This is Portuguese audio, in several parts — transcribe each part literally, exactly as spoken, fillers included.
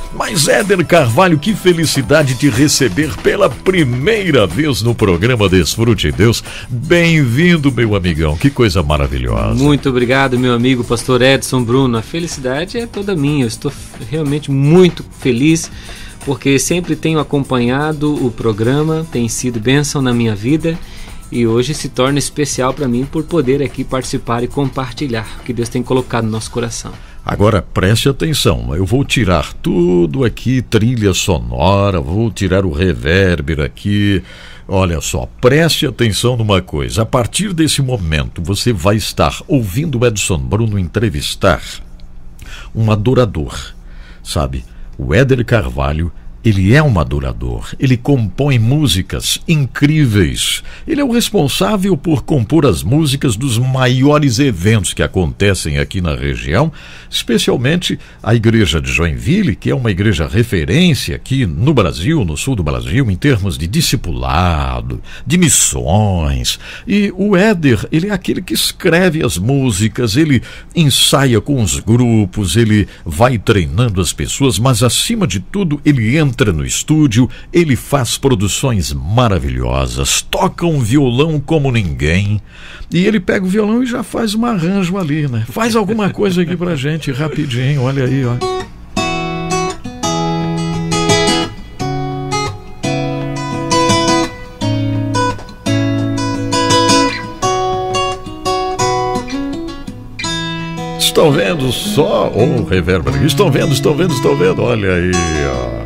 Mas Éder Carvalho, que felicidade te receber pela primeira vez no programa Desfrute Deus. Bem-vindo, meu amigão, que coisa maravilhosa. Muito obrigado, meu amigo pastor Edson Bruno. A felicidade é toda minha, eu estou realmente muito feliz, porque sempre tenho acompanhado o programa, tem sido bênção na minha vida, e hoje se torna especial para mim por poder aqui participar e compartilhar o que Deus tem colocado no nosso coração. Agora preste atenção, eu vou tirar tudo aqui, trilha sonora, vou tirar o reverber aqui. Olha só, preste atenção numa coisa, a partir desse momento você vai estar ouvindo o Edson Bruno entrevistar um adorador, sabe? O Éder Carvalho, ele é um adorador, ele compõe músicas incríveis. Ele é o responsável por compor as músicas dos maiores eventos que acontecem aqui na região, especialmente a igreja de Joinville, que é uma igreja referência aqui no Brasil, no sul do Brasil, em termos de discipulado, de missões. E o Éder, ele é aquele que escreve as músicas, ele ensaia com os grupos, ele vai treinando as pessoas, mas acima de tudo ele entra entra no estúdio, ele faz produções maravilhosas, toca um violão como ninguém, e ele pega o violão e já faz um arranjo ali, né? Faz alguma coisa aqui pra gente, rapidinho, olha aí, ó. Estão vendo só? Oh, reverber, estão vendo, estão vendo, estão vendo, olha aí, ó.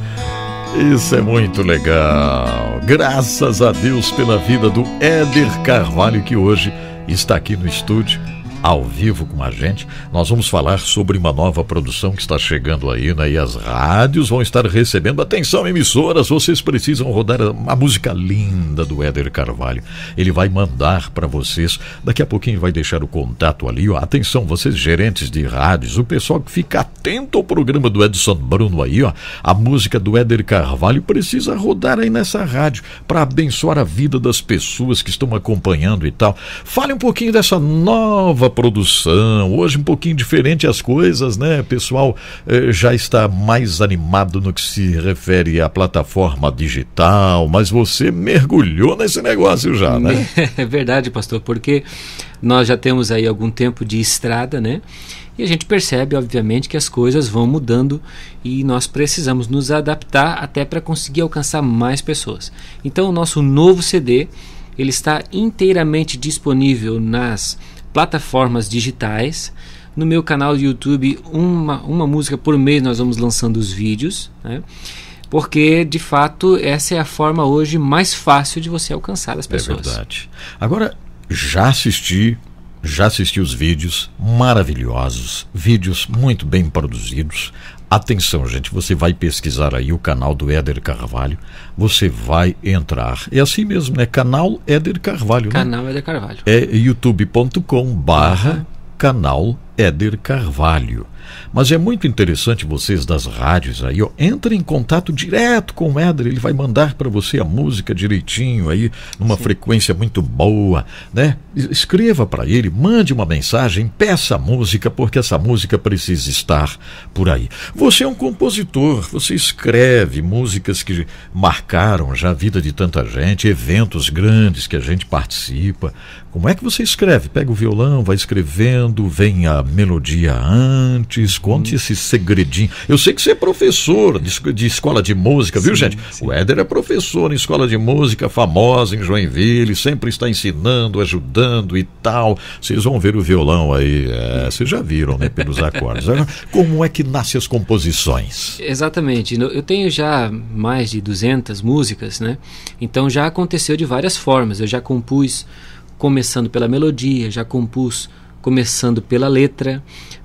Isso é muito legal. Graças a Deus pela vida do Éder Carvalho, que hoje está aqui no estúdio, ao vivo com a gente. Nós vamos falar sobre uma nova produção que está chegando aí, né? E as rádios vão estar recebendo. Atenção, emissoras, vocês precisam rodar uma música linda do Éder Carvalho. Ele vai mandar para vocês. Daqui a pouquinho vai deixar o contato ali, ó. Atenção, vocês gerentes de rádios, o pessoal que fica atento ao programa do Edson Bruno aí, ó. A música do Éder Carvalho precisa rodar aí nessa rádio para abençoar a vida das pessoas que estão acompanhando e tal. Fale um pouquinho dessa nova produção, hoje um pouquinho diferente as coisas, né? O pessoal eh, já está mais animado no que se refere à plataforma digital, mas você mergulhou nesse negócio já, né? É verdade, pastor, porque nós já temos aí algum tempo de estrada, né? E a gente percebe, obviamente, que as coisas vão mudando e nós precisamos nos adaptar até para conseguir alcançar mais pessoas. Então, o nosso novo C D, ele está inteiramente disponível nas plataformas digitais. No meu canal do YouTube, uma, uma música por mês nós vamos lançando os vídeos, né? Porque de fato essa é a forma hoje mais fácil de você alcançar as pessoas. É verdade. Agora, já assisti já assisti os vídeos maravilhosos, vídeos muito bem produzidos. Atenção, gente, você vai pesquisar aí o canal do Éder Carvalho, você vai entrar, é assim mesmo, né? Canal Éder Carvalho, né? Canal Éder Carvalho. É youtube ponto com barra canal Éder Carvalho. Mas é muito interessante vocês das rádios aí, ó, entrem em contato direto com o Éder, ele vai mandar para você a música direitinho aí, numa Sim. frequência muito boa, né? Escreva para ele, mande uma mensagem, peça a música, porque essa música precisa estar por aí. Você é um compositor, você escreve músicas que marcaram já a vida de tanta gente, eventos grandes que a gente participa. Como é que você escreve? Pega o violão, vai escrevendo, vem a melodia antes, conte hum. esse segredinho. Eu sei que você é professor de, de escola de música, sim, viu, gente? Sim. O Éder é professor em escola de música famosa em Joinville, sempre está ensinando, ajudando e tal. Vocês vão ver o violão aí, é, vocês já viram, né, pelos acordes. Agora, como é que nascem as composições? Exatamente. Eu tenho já mais de duzentas músicas, né? Então já aconteceu de várias formas. Eu já compus começando pela melodia, já compus começando pela letra,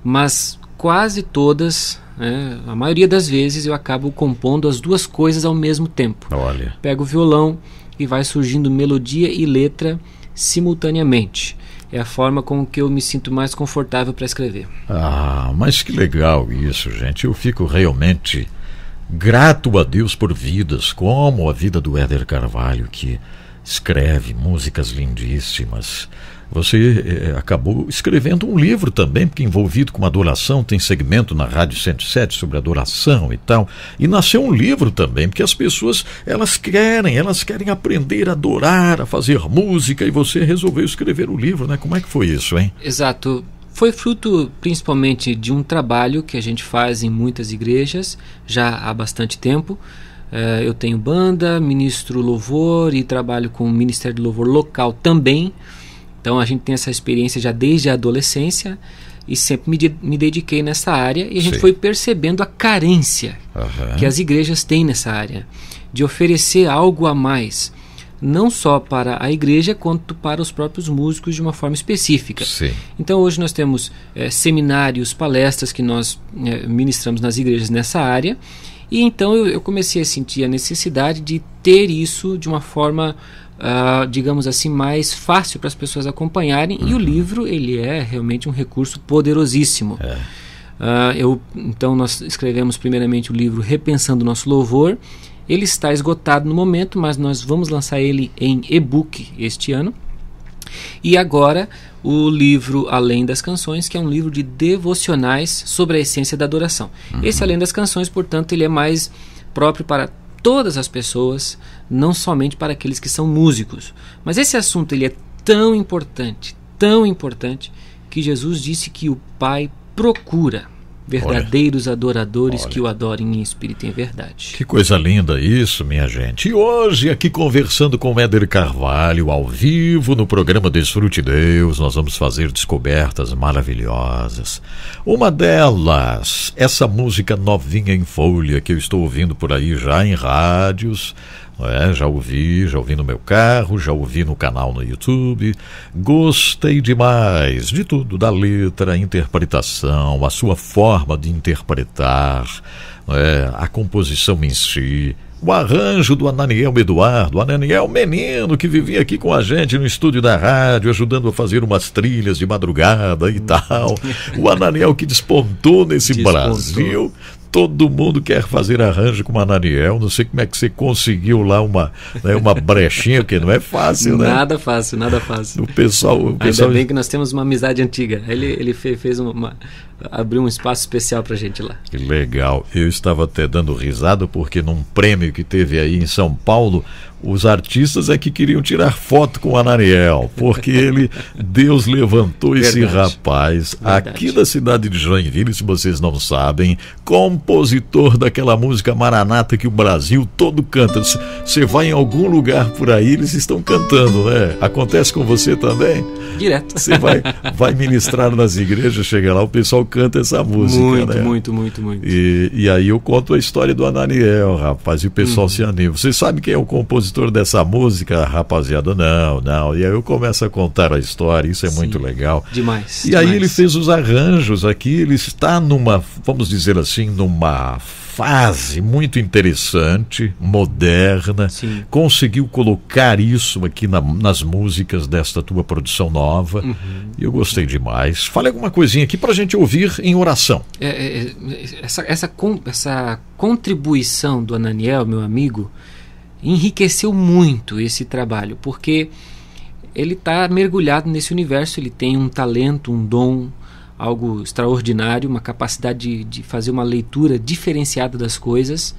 mas quase todas, né, a maioria das vezes eu acabo compondo as duas coisas ao mesmo tempo. Olha. Pego o violão e vai surgindo melodia e letra simultaneamente. É a forma com que eu me sinto mais confortável para escrever. Ah, mas que legal isso, gente. Eu fico realmente grato a Deus por vidas como a vida do Éder Carvalho, que escreve músicas lindíssimas. você é, acabou escrevendo um livro também, porque envolvido com adoração, tem segmento na Rádio cento e sete sobre adoração e tal, e nasceu um livro também, porque as pessoas, elas querem, elas querem aprender a adorar, a fazer música, e você resolveu escrever o livro, né? Como é que foi isso, hein? Exato. Foi fruto principalmente de um trabalho que a gente faz em muitas igrejas, já há bastante tempo. Uh, eu tenho banda, ministro louvor e trabalho com o Ministério do Louvor local também. Então a gente tem essa experiência já desde a adolescência e sempre me, de, me dediquei nessa área, e a gente Sim. foi percebendo a carência uhum. que as igrejas têm nessa área, de oferecer algo a mais, não só para a igreja, quanto para os próprios músicos de uma forma específica. Sim. Então hoje nós temos é, seminários, palestras que nós é, ministramos nas igrejas nessa área, e então eu, eu comecei a sentir a necessidade de ter isso de uma forma, uh, digamos assim, mais fácil para as pessoas acompanharem, uhum. e o livro, ele é realmente um recurso poderosíssimo. É. Uh, eu, então nós escrevemos primeiramente o livro Repensando o Nosso Louvor. Ele está esgotado no momento, mas nós vamos lançar ele em e-book este ano. E agora o livro Além das Canções, que é um livro de devocionais sobre a essência da adoração. Uhum. Esse Além das Canções, portanto, ele é mais próprio para todas as pessoas, não somente para aqueles que são músicos. Mas esse assunto ele é tão importante, tão importante, que Jesus disse que o Pai procura verdadeiros olha, adoradores olha. que o adorem em espírito e em verdade. Que coisa linda isso, minha gente. E hoje, aqui conversando com o Éder Carvalho, ao vivo no programa Desfrute Deus, nós vamos fazer descobertas maravilhosas. Uma delas, essa música novinha em folha que eu estou ouvindo por aí já em rádios. É, já ouvi, já ouvi no meu carro, já ouvi no canal no YouTube. Gostei demais de tudo, da letra, a interpretação, a sua forma de interpretar, é, a composição em si, o arranjo do Ananiel Eduardo, o Ananiel menino que vivia aqui com a gente no estúdio da rádio, ajudando a fazer umas trilhas de madrugada e tal. O Ananiel que despontou nesse despontou. Brasil. Todo mundo quer fazer arranjo com o Ananiel. Não sei como é que você conseguiu lá uma, né, uma brechinha, porque não é fácil, né? Nada fácil, nada fácil. O pessoal, o pessoal... Ainda bem que nós temos uma amizade antiga. Ele, ele fez, fez uma, uma... abriu um espaço especial pra gente lá. Que legal. Eu estava até dando risada porque num prêmio que teve aí em São Paulo, os artistas é que queriam tirar foto com o Ananiel, porque ele, Deus levantou esse Verdade. rapaz Verdade. aqui da cidade de Joinville, se vocês não sabem, compositor daquela música Maranata que o Brasil todo canta. Você vai em algum lugar por aí, eles estão cantando, né? Acontece com você também? Direto. Você vai, vai ministrar nas igrejas, chega lá, o pessoal canta essa música, muito, né? Muito, muito, muito. E, e aí eu conto a história do Ananiel, rapaz, e o pessoal hum. se anima. Você sabe quem é o compositor dessa música, rapaziada? Não, não. E aí eu começo a contar a história, isso é Sim, muito legal. Demais. E demais. aí ele fez os arranjos aqui, ele está numa, vamos dizer assim, numa fase muito interessante, moderna. Sim. Conseguiu colocar isso aqui na, nas músicas desta tua produção nova. Uhum. E eu gostei demais. Fale alguma coisinha aqui pra gente ouvir em oração. É, é, essa, essa, essa contribuição do Ananiel, meu amigo, enriqueceu muito esse trabalho, porque ele está mergulhado nesse universo, ele tem um talento, um dom, algo extraordinário, uma capacidade de, de fazer uma leitura diferenciada das coisas.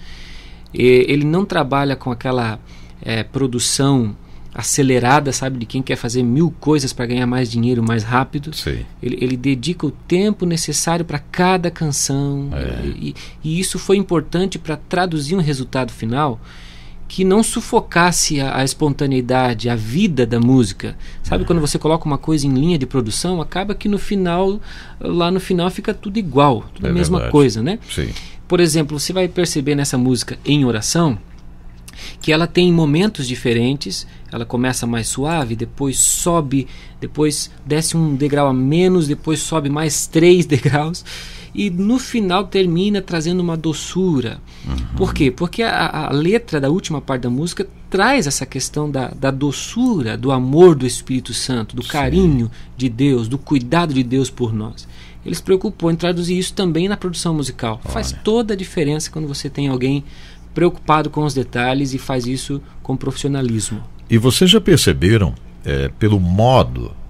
E ele não trabalha com aquela é, produção acelerada, sabe, de quem quer fazer mil coisas para ganhar mais dinheiro mais rápido. Sim. Ele, ele dedica o tempo necessário para cada canção, é. e, e isso foi importante para traduzir um resultado final que não sufocasse a, a espontaneidade, a vida da música. Sabe, uhum. quando você coloca uma coisa em linha de produção, acaba que no final, lá no final fica tudo igual, tudo é a mesma verdade. coisa, né? Sim. Por exemplo, você vai perceber nessa música Em Oração, que ela tem momentos diferentes, ela começa mais suave, depois sobe, depois desce um degrau a menos, depois sobe mais três degraus, e no final termina trazendo uma doçura. Uhum. Por quê? Porque a, a letra da última parte da música traz essa questão da, da doçura, do amor do Espírito Santo, do Sim. carinho de Deus, do cuidado de Deus por nós. Ele se preocupou em traduzir isso também na produção musical. Olha. Faz toda a diferença quando você tem alguém preocupado com os detalhes e faz isso com profissionalismo. E vocês já perceberam, é, pelo modo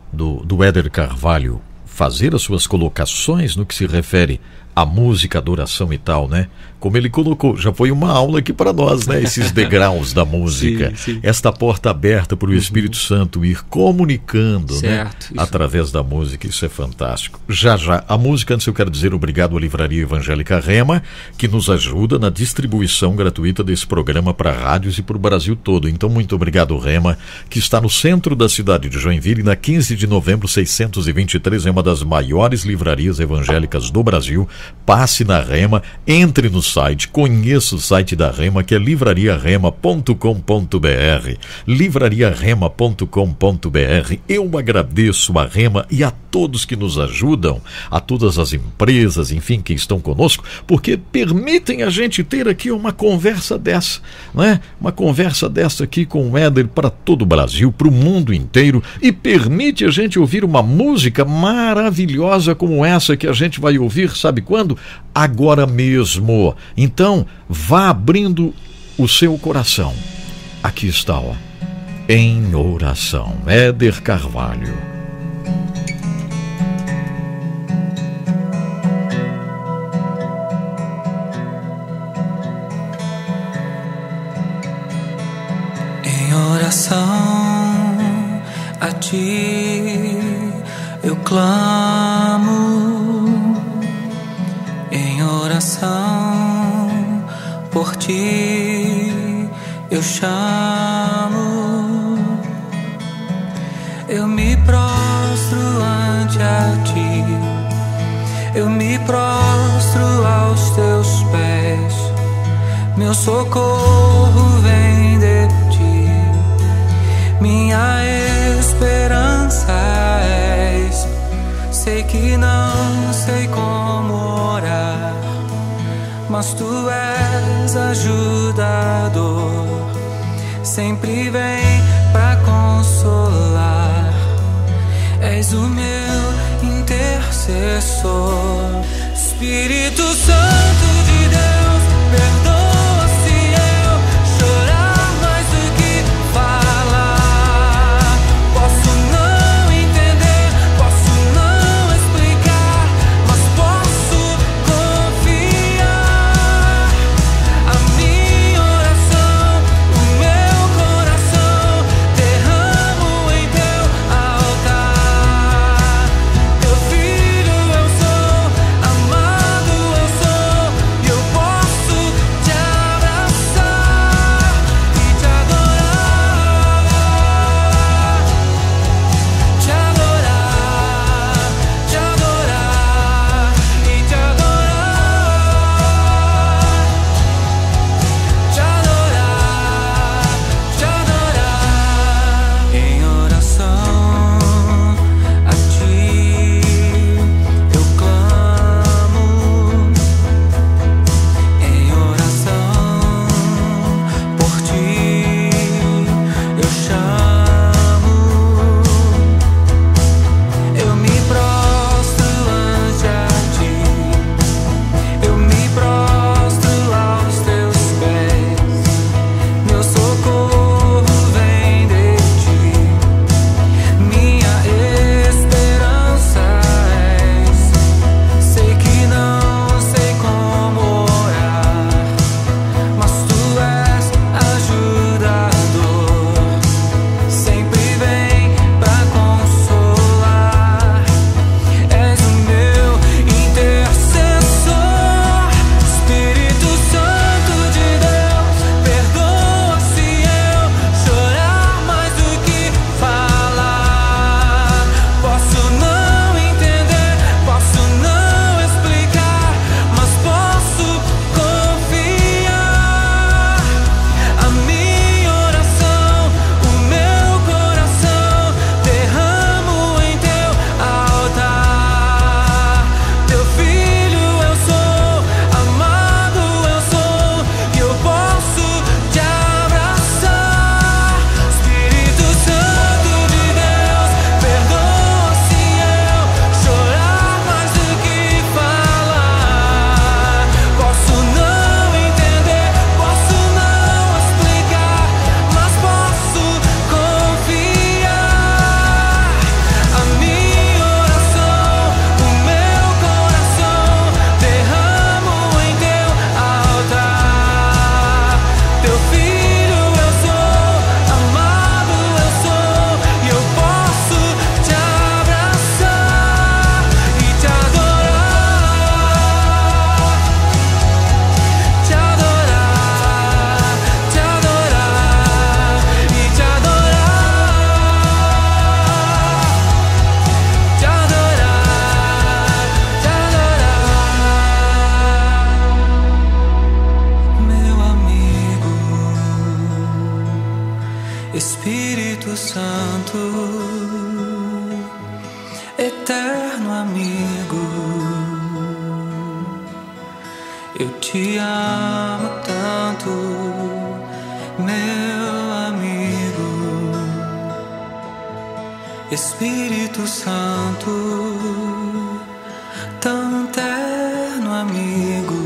do, do Éder Carvalho fazer as suas colocações no que se refere à música, adoração e tal, né? Como ele colocou, já foi uma aula aqui para nós, né? Esses degraus da música. Sim, sim. Esta porta aberta para o Espírito uhum. Santo ir comunicando, certo, né? Através da música, isso é fantástico. Já, já, a música, antes eu quero dizer obrigado à Livraria Evangélica Rema, que nos ajuda na distribuição gratuita desse programa para rádios e para o Brasil todo. Então, muito obrigado, Rema, que está no centro da cidade de Joinville, na quinze de novembro, seiscentos e vinte e três, é uma das maiores livrarias evangélicas do Brasil. Passe na Rema, entre no site, conheça o site da Rema, que é livraria rema ponto com ponto br, livraria rema ponto com ponto br. Eu agradeço a Rema e a todos que nos ajudam, a todas as empresas, enfim, que estão conosco, porque permitem a gente ter aqui uma conversa dessa, né? Uma conversa dessa aqui com o Éder para todo o Brasil, para o mundo inteiro, e permite a gente ouvir uma música maravilhosa como essa que a gente vai ouvir, sabe quando? Agora mesmo. Então, vá abrindo o seu coração. Aqui está, ó. Em Oração, Éder Carvalho. Em oração a ti eu clamo, em oração por ti eu chamo, eu me prostro ante a ti, eu me prostro aos teus pés, meu socorro vem de ti, minha esperança és. Sei que não sei como orar, mas tu és ajudador, sempre vem pra consolar, és o meu intercessor. Espírito Santo de Deus, perdoa se eu chorar mais do que falar. Posso não entender, posso não explicar, mas posso confiar. A minha oração, o meu coração, derramo em teu altar. Teu filho eu sou, amado eu sou, Espírito Santo, eterno amigo, eu te amo tanto, meu amigo. Espírito Santo, tão terno amigo,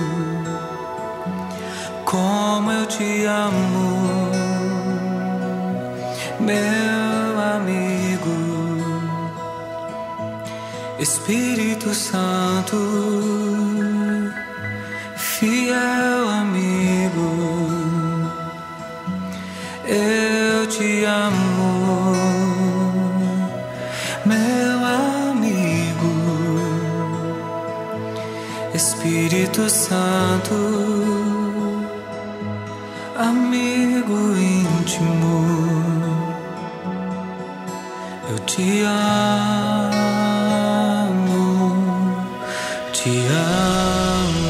como eu te amo, meu amigo. Espírito Santo, fiel amigo, eu te amo, meu amigo. Espírito Santo, amigo íntimo, eu te amo, te amo.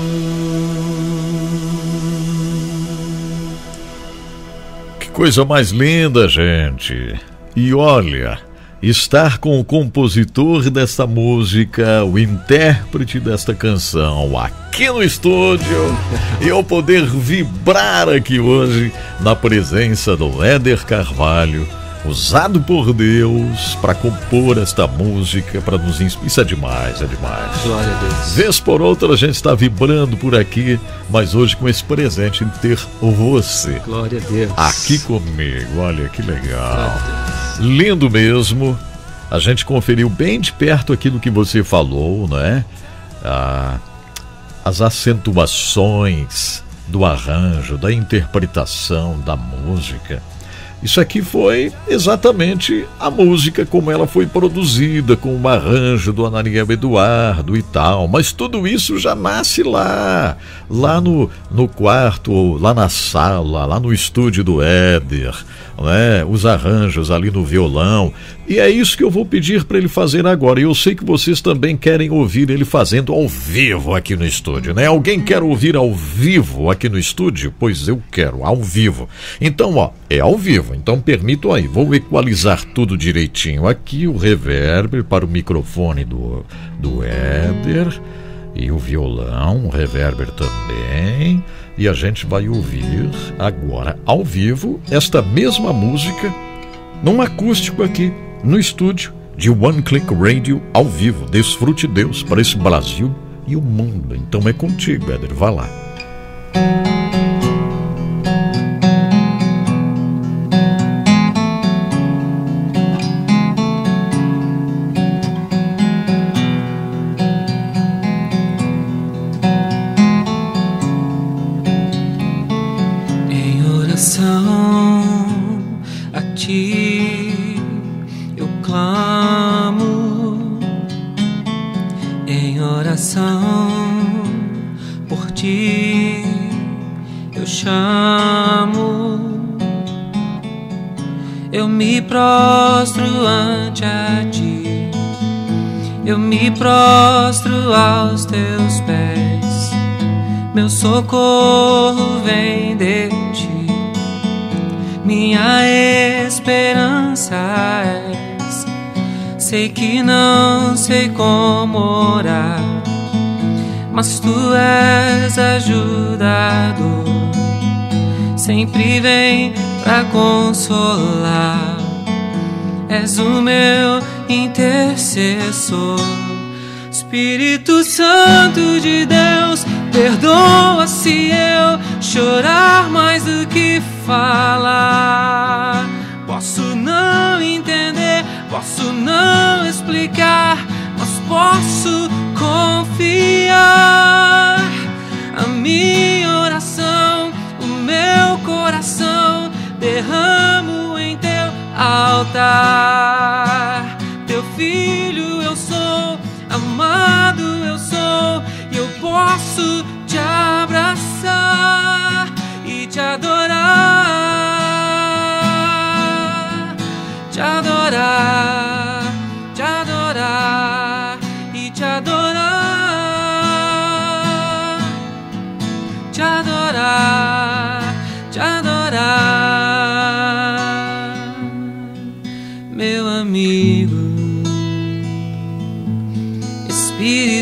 Que coisa mais linda, gente. E olha, estar com o compositor desta música, o intérprete desta canção, aqui no estúdio, e eu poder vibrar aqui hoje na presença do Éder Carvalho, usado por Deus para compor esta música, para nos inspirar. Isso é demais, é demais. Glória a Deus. Vez por outra a gente está vibrando por aqui, mas hoje com esse presente de ter você Glória a Deus. aqui comigo. Olha que legal. Glória a Deus. Lindo mesmo. A gente conferiu bem de perto aquilo que você falou, né? Ah, as acentuações do arranjo, da interpretação da música. Isso aqui foi exatamente a música como ela foi produzida, com o arranjo do Ananiel Eduardo e tal. Mas tudo isso já nasce lá, lá no, no quarto, lá na sala, lá no estúdio do Éder, né? Os arranjos ali no violão. E é isso que eu vou pedir para ele fazer agora. E eu sei que vocês também querem ouvir ele fazendo ao vivo aqui no estúdio, né? Alguém quer ouvir ao vivo aqui no estúdio? Pois eu quero, ao vivo. Então, ó, é ao vivo. Então permitam aí, vou equalizar tudo direitinho aqui, o reverb para o microfone do, do Éder e o violão, o reverber também, e a gente vai ouvir agora ao vivo esta mesma música num acústico aqui no estúdio de One Click Radio ao vivo. Desfrute Deus para esse Brasil e o mundo. Então é contigo, Éder, vá lá. A ti eu clamo, em oração por ti eu chamo, eu me prostro ante a ti, eu me prostro aos teus pés, meu socorro vem de ti. Minha esperança és, sei que não sei como orar, mas tu és ajudador, sempre vem pra consolar, és o meu intercessor. Espírito Santo de Deus, perdoa se eu chorar mais do que falar. Posso não entender, posso não explicar, mas posso confiar. A minha oração, o meu coração, derramo em teu altar. Teu filho eu sou, amado eu sou, e eu posso te abraçar e te adorar, te adorar, te adorar e te adorar, te adorar, te adorar.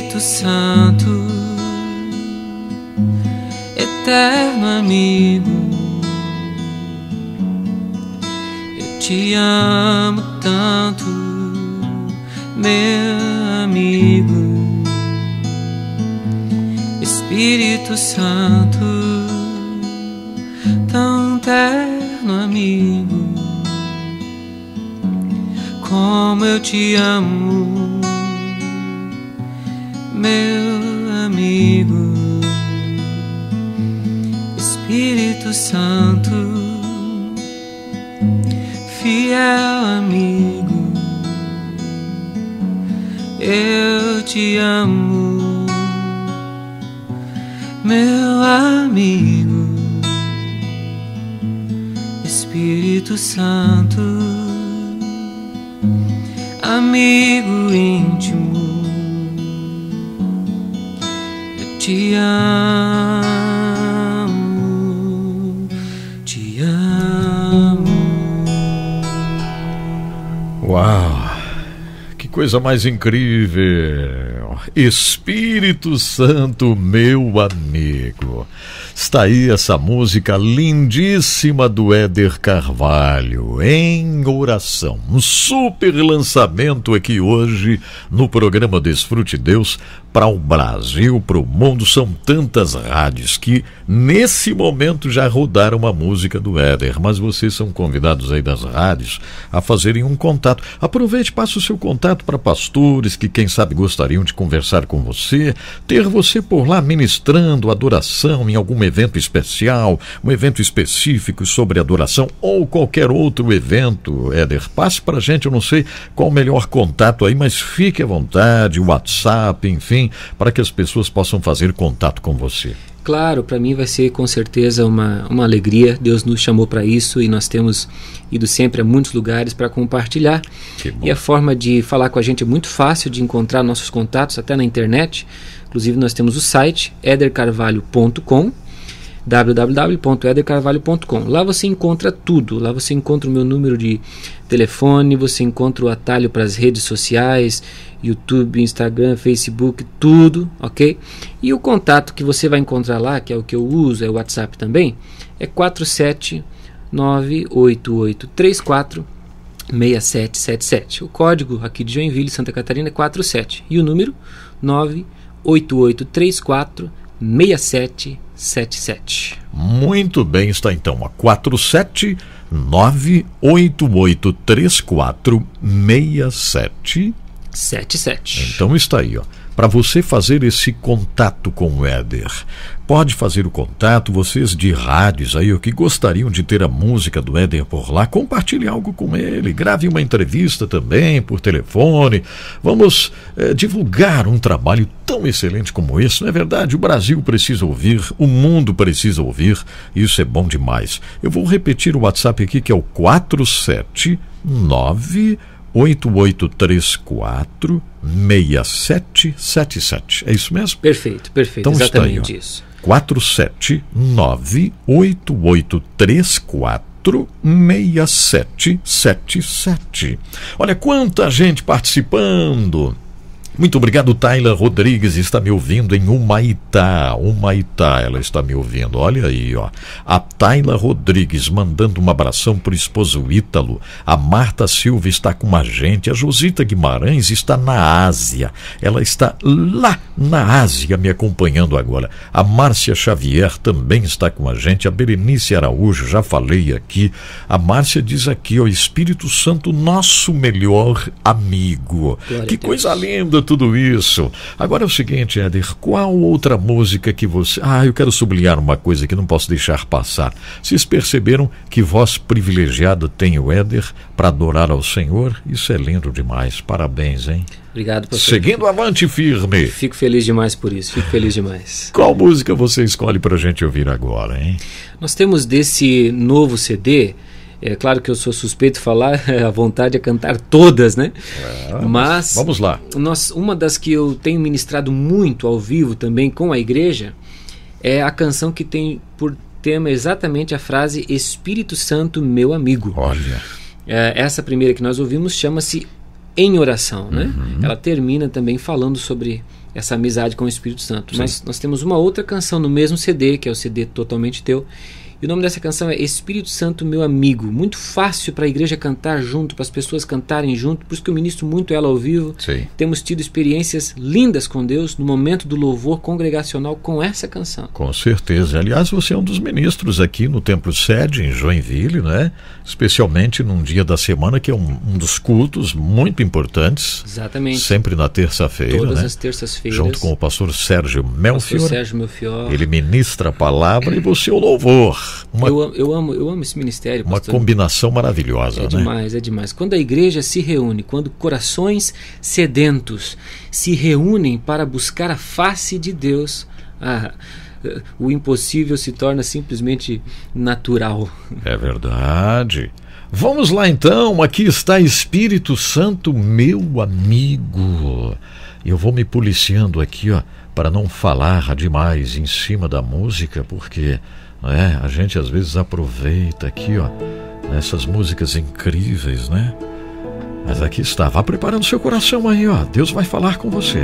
Espírito Santo, eterno amigo, eu te amo tanto, meu amigo. Espírito Santo, tão terno amigo, como eu te amo, meu amigo. Espírito Santo, fiel amigo, eu te amo, meu amigo. Espírito Santo, amigo íntimo, eu te amo, te amo. Uau! Que coisa mais incrível! Espírito Santo, meu amigo. Está aí essa música lindíssima do Éder Carvalho, Em Oração. Um super lançamento aqui hoje no programa Desfrute Deus para o Brasil, para o mundo. São tantas rádios que nesse momento já rodaram a música do Éder, mas vocês são convidados aí das rádios a fazerem um contato. Aproveite, passe o seu contato para pastores que quem sabe gostariam de conversar com você, ter você por lá ministrando adoração em algum evento especial, um evento específico sobre adoração ou qualquer outro evento. Éder, passe para a gente, eu não sei qual o melhor contato aí, mas fique à vontade, WhatsApp, enfim, para que as pessoas possam fazer contato com você. Claro, para mim vai ser com certeza uma, uma alegria. Deus nos chamou para isso e nós temos ido sempre a muitos lugares para compartilhar. E a forma de falar com a gente é muito fácil de encontrar nossos contatos, até na internet. Inclusive nós temos o site éder carvalho ponto com, w w w ponto éder carvalho ponto com. Lá você encontra tudo. Lá você encontra o meu número de telefone, você encontra o atalho para as redes sociais, YouTube, Instagram, Facebook, tudo, ok? E o contato que você vai encontrar lá, que é o que eu uso, é o WhatsApp também, é quatro sete nove oito oito três quatro seis sete sete sete. O código aqui de Joinville, Santa Catarina, é quatro sete. E o número nove oito oito três quatro seis sete sete sete. Muito bem, está então a quatro sete nove oito oito três quatro seis sete sete sete. Então está aí, ó, para você fazer esse contato com o Éder. Pode fazer o contato, vocês de rádios aí, o que gostariam de ter a música do Éder por lá, compartilhe algo com ele, grave uma entrevista também por telefone. Vamos é, divulgar um trabalho tão excelente como esse, não é verdade? O Brasil precisa ouvir, o mundo precisa ouvir, isso é bom demais. Eu vou repetir o WhatsApp aqui, que é o quatro sete nove oito oito três quatro seis sete sete sete. É isso mesmo? Perfeito, perfeito, então exatamente está aí, isso. quatro sete nove oito oito três quatro seis sete sete sete. Olha quanta gente participando. Muito obrigado, Taila Rodrigues, está me ouvindo em Humaitá. Humaitá, ela está me ouvindo. Olha aí, ó. A Taila Rodrigues mandando um abração para o esposo Ítalo. A Marta Silva está com a gente. A Josita Guimarães está na Ásia. Ela está lá na Ásia me acompanhando agora. A Márcia Xavier também está com a gente. A Berenice Araújo, já falei aqui. A Márcia diz aqui, ó, Espírito Santo, nosso melhor amigo. Glória que a Deus. Coisa linda tudo isso. Agora é o seguinte, Éder, qual outra música que você... Ah, eu quero sublinhar uma coisa que não posso deixar passar. Vocês perceberam que voz privilegiada tem o Éder para adorar ao Senhor? Isso é lindo demais. Parabéns, hein? Obrigado, pastor. Seguindo avante firme. Fico feliz demais por isso, fico feliz demais. Qual música você escolhe para a gente ouvir agora, hein? Nós temos desse novo C D... É claro que eu sou suspeito de falar, a vontade é cantar todas, né? É, mas vamos lá. Nós, uma das que eu tenho ministrado muito ao vivo também com a igreja é a canção que tem por tema exatamente a frase Espírito Santo, meu amigo. Olha. É, essa primeira que nós ouvimos chama-se Em Oração, né? Uhum. Ela termina também falando sobre essa amizade com o Espírito Santo. Sim. Mas nós temos uma outra canção no mesmo C D, que é o C D Totalmente Teu, e o nome dessa canção é Espírito Santo Meu Amigo. Muito fácil para a igreja cantar junto, para as pessoas cantarem junto, por isso que eu ministro muito ela ao vivo. Sim. Temos tido experiências lindas com Deus no momento do louvor congregacional com essa canção. Com certeza. Aliás, você é um dos ministros aqui no Templo Sede, em Joinville, né? Especialmente num dia da semana que é um, um dos cultos muito importantes. Exatamente. Sempre na terça-feira, Todas né? as terças-feiras. Junto com o pastor Sérgio Melfior. Pastor Sérgio Melfior. Ele ministra a palavra e você o louvor. Uma, eu, amo, eu, amo, eu amo esse ministério, uma pastor. combinação maravilhosa, É né? demais, é demais. Quando a igreja se reúne, quando corações sedentos se reúnem para buscar a face de Deus, ah, o impossível se torna simplesmente natural. É verdade. Vamos lá então, aqui está Espírito Santo, meu amigo. Eu vou me policiando aqui, ó, para não falar demais em cima da música, porque é, a gente às vezes aproveita aqui, ó, essas músicas incríveis, né? Mas aqui está, vá preparando seu coração aí, ó. Deus vai falar com você.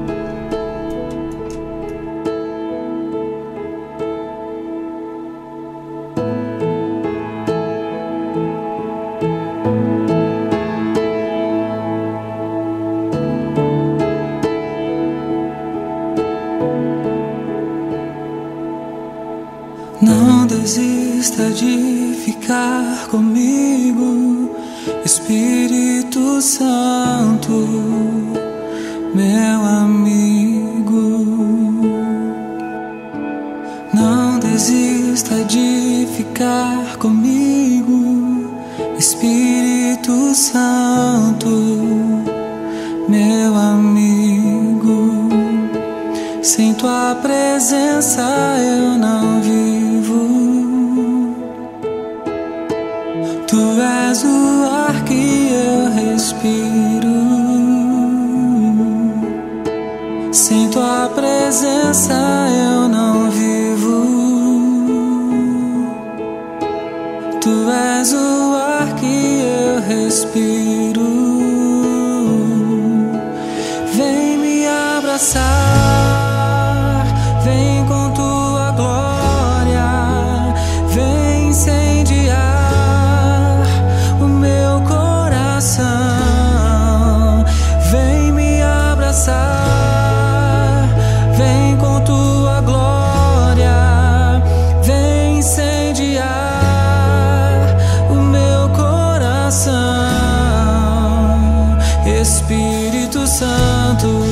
Não desista de ficar comigo, Espírito Santo, meu amigo. Não desista de ficar comigo, Espírito Santo, meu amigo. Sem tua presença eu não vivo. Tu és o ar que eu respiro. Sem tua presença eu não vivo. Tu és o ar que eu respiro. Vem me abraçar, vem com tua glória, vem incendiar o meu coração. Vem me abraçar, vem com tua glória, vem incendiar o meu coração. Espírito Santo,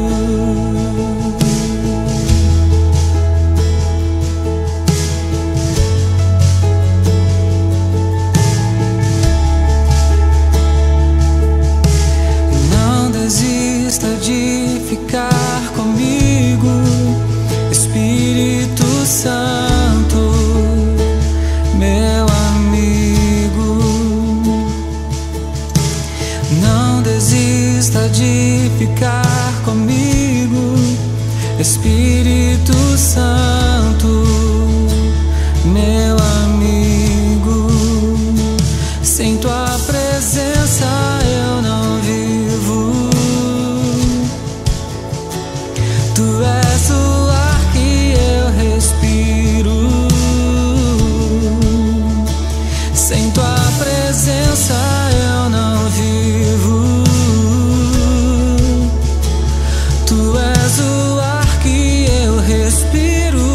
de ficar comigo, Espírito Santo, meu amigo. Não desista de ficar comigo, Espírito Santo, meu amigo. Sem tua presença eu não vivo. Tu és o ar que eu respiro. Sem tua presença eu não vivo. Tu és o ar que eu respiro.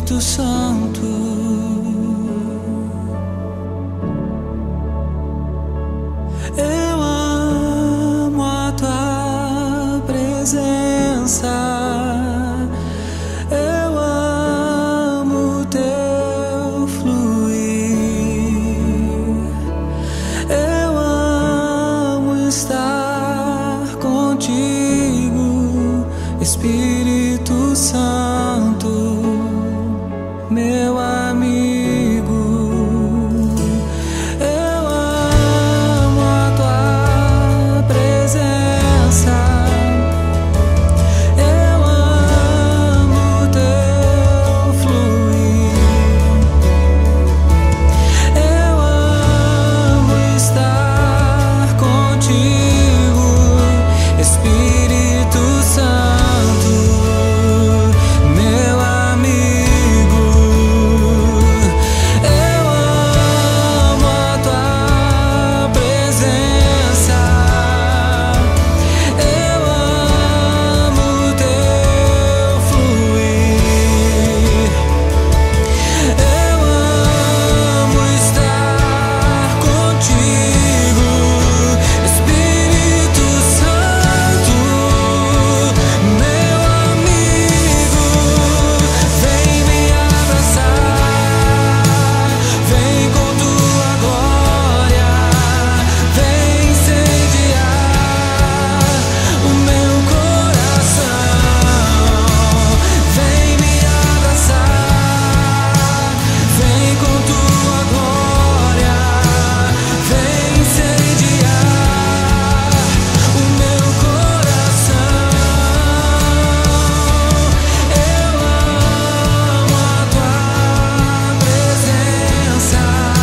Espírito Santo. Eu amo a tua presença. Eu amo o teu fluir. Eu amo estar contigo, Espírito Santo, meu amigo. Eu amo a tua presença. Eu amo o teu fluir. Eu amo estar contigo, Espírito Santo, meu amigo. Eu amo a tua presença. Eu amo o teu fluir. Eu amo estar contigo, Espírito Santo, meu amigo. Vem me abraçar, vem com tua glória, vem incendiar o meu coração. Vem me abraçar, vem com tua glória, vem incendiar o meu coração. Eu amo a tua presença.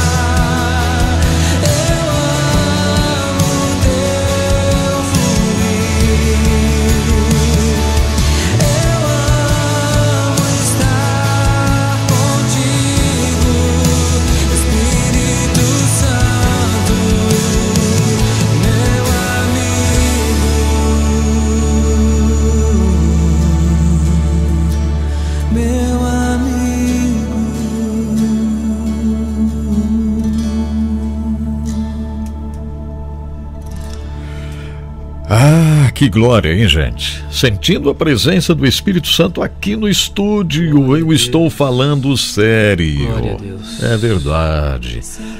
Eu amo o teu fluir. Eu amo estar contigo, Espírito Santo, meu amigo, meu amigo. Ah, que glória, hein, gente? Sentindo a presença do Espírito Santo aqui no estúdio, eu estou falando sério. Glória a Deus. É verdade.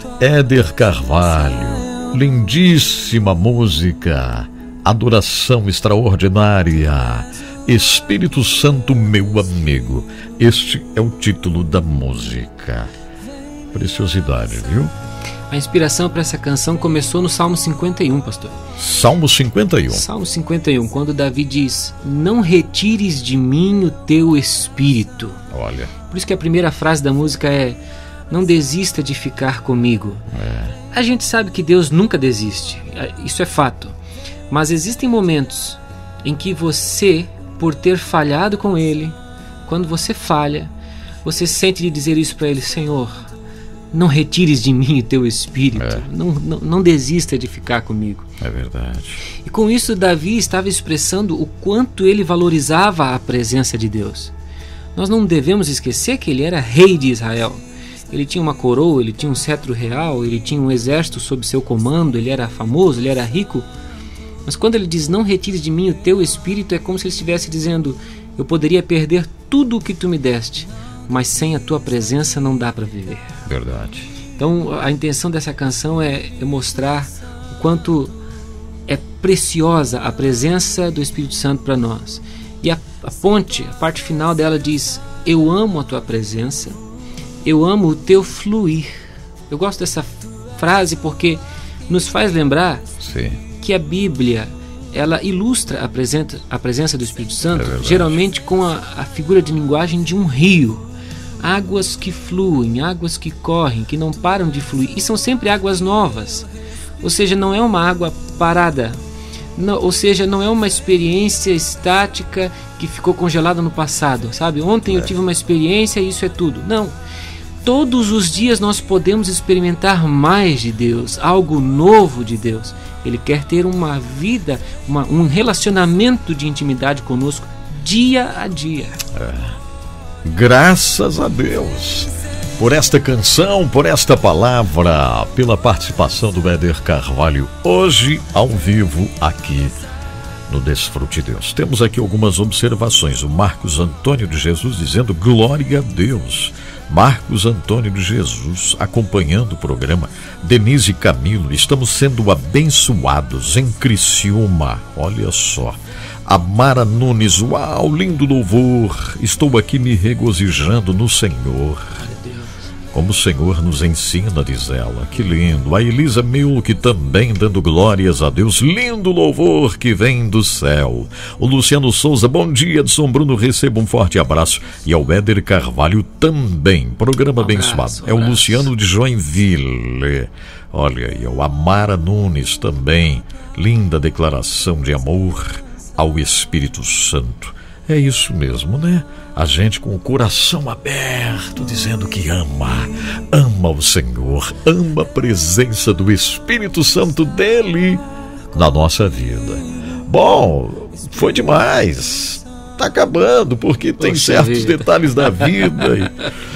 Éder Carvalho, lindíssima música, adoração extraordinária. Espírito Santo, meu amigo. Este é o título da música. Preciosidade, viu? A inspiração para essa canção começou no Salmo cinquenta e um, pastor. Salmo cinquenta e um. Salmo cinquenta e um, quando Davi diz: não retires de mim o teu espírito. Olha. Por isso que a primeira frase da música é: não desista de ficar comigo. É. A gente sabe que Deus nunca desiste, isso é fato. Mas existem momentos em que você, por ter falhado com Ele, quando você falha, você sente de dizer isso para Ele: Senhor, não retires de mim o teu espírito, É. não, não, não desista de ficar comigo. É verdade. E com isso Davi estava expressando o quanto ele valorizava a presença de Deus. Nós não devemos esquecer que ele era rei de Israel. Ele tinha uma coroa, ele tinha um cetro real, ele tinha um exército sob seu comando, ele era famoso, ele era rico. Mas quando ele diz: não retires de mim o teu espírito, é como se ele estivesse dizendo: eu poderia perder tudo o que tu me deste, mas sem a tua presença não dá para viver. Verdade. Então a intenção dessa canção é, é mostrar o quanto é preciosa a presença do Espírito Santo para nós. E a, a ponte, a parte final dela diz: eu amo a tua presença, eu amo o teu fluir. Eu gosto dessa frase porque nos faz lembrar Sim. que a Bíblia, ela ilustra a presença, a presença do Espírito Santo, É geralmente com a, a figura de linguagem de um rio. Águas que fluem, águas que correm, que não param de fluir, e são sempre águas novas. Ou seja, não é uma água parada, não, ou seja, não é uma experiência estática que ficou congelada no passado, sabe? Ontem é. eu tive uma experiência e isso é tudo. Não. Todos os dias nós podemos experimentar mais de Deus, algo novo de Deus. Ele quer ter uma vida, uma, um relacionamento de intimidade conosco dia a dia. É. Graças a Deus por esta canção, por esta palavra, pela participação do Éder Carvalho, hoje ao vivo aqui no Desfrute Deus. Temos aqui algumas observações. O Marcos Antônio de Jesus dizendo glória a Deus. Marcos Antônio de Jesus acompanhando o programa. Denise Camilo, estamos sendo abençoados em Criciúma. Olha só. Amara Nunes, uau, lindo louvor. Estou aqui me regozijando no Senhor. Como o Senhor nos ensina, diz ela. Que lindo. A Elisa Milk também dando glórias a Deus. Lindo louvor que vem do céu. O Luciano Souza, bom dia, Edson Bruno, receba um forte abraço. E ao Éder Carvalho também. Programa um abraço, abençoado. Um é o Luciano de Joinville. Olha aí, o Amara Nunes também. Linda declaração de amor ao Espírito Santo. É isso mesmo, né? A gente com o coração aberto, dizendo que ama, ama o Senhor, ama a presença do Espírito Santo dele na nossa vida. Bom, foi demais. Tá acabando, porque tem Poxa certos vida. detalhes da vida.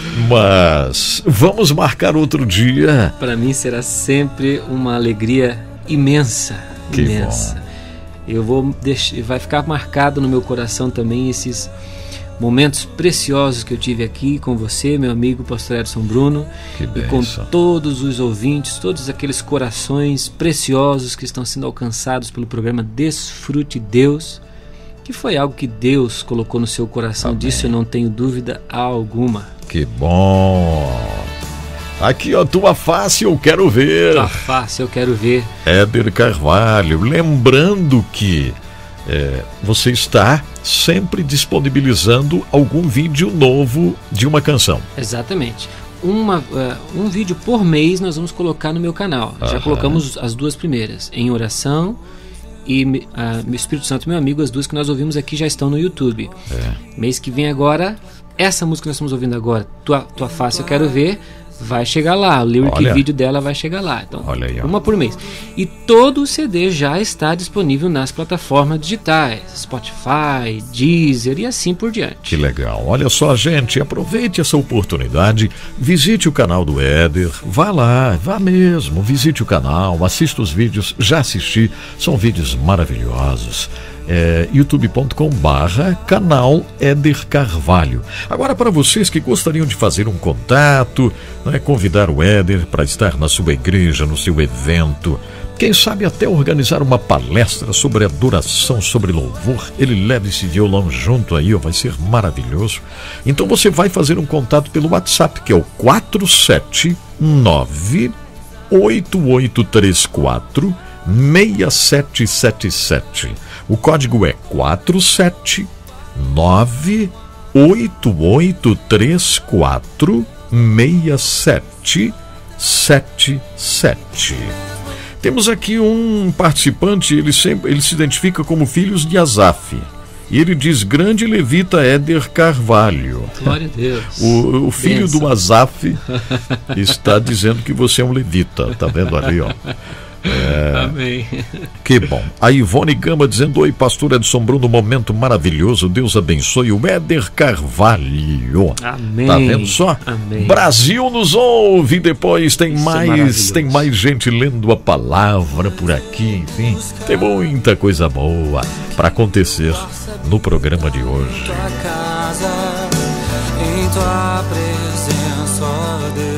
Mas vamos marcar outro dia. Para mim será sempre uma alegria imensa, que imensa. Bom. Eu vou deixar, vai ficar marcado no meu coração também esses momentos preciosos que eu tive aqui com você, meu amigo Pastor Edson Bruno, e com todos os ouvintes, todos aqueles corações preciosos que estão sendo alcançados pelo programa Desfrute Deus, que foi algo que Deus colocou no seu coração. Amém. Disso eu não tenho dúvida alguma. Que bom! Aqui, ó, tua face eu quero ver. Tua face eu quero ver. Éder Carvalho, lembrando que é, você está sempre disponibilizando algum vídeo novo de uma canção. Exatamente. Uma, uh, um vídeo por mês nós vamos colocar no meu canal. Aham. Já colocamos as duas primeiras, Em Oração e uh, Meu Espírito Santo, Meu Amigo, as duas que nós ouvimos aqui já estão no YouTube. É. Mês que vem agora, essa música que nós estamos ouvindo agora, Tua, tua Face eu quero ver, vai chegar lá, o lyric Olha. vídeo dela vai chegar lá. Então, Olha aí, uma por mês. E todo o C D já está disponível nas plataformas digitais, Spotify, Deezer e assim por diante. Que legal. Olha só, gente, aproveite essa oportunidade, visite o canal do Éder, vá lá, vá mesmo, visite o canal, assista os vídeos, já assisti, são vídeos maravilhosos. É, youtube ponto com barra canal Éder Carvalho. Agora, para vocês que gostariam de fazer um contato, né, convidar o Éder para estar na sua igreja, no seu evento, quem sabe até organizar uma palestra sobre adoração, sobre louvor, ele leva esse violão junto aí, ó, vai ser maravilhoso. Então você vai fazer um contato pelo WhatsApp, que é o quatro sete nove, oito oito três quatro, seis sete sete sete. O código é quatro sete nove, oito oito três quatro, seis sete sete sete. Temos aqui um participante, ele, sempre, ele se identifica como Filhos de Asaf. E ele diz, grande levita Éder Carvalho. Glória a Deus. O, o filho Benção. do Asaf está dizendo que você é um levita. Tá vendo ali, ó? É, Amém. Que bom. A Ivone Gama dizendo, oi, pastor Edson Bruno, momento maravilhoso, Deus abençoe o Éder Carvalho. Amém. Tá vendo só? Amém. Brasil nos ouve, depois tem Isso mais, é tem mais gente lendo a palavra por aqui, enfim, tem muita coisa boa para acontecer no programa de hoje. Tua casa, em tua presença, ó Deus.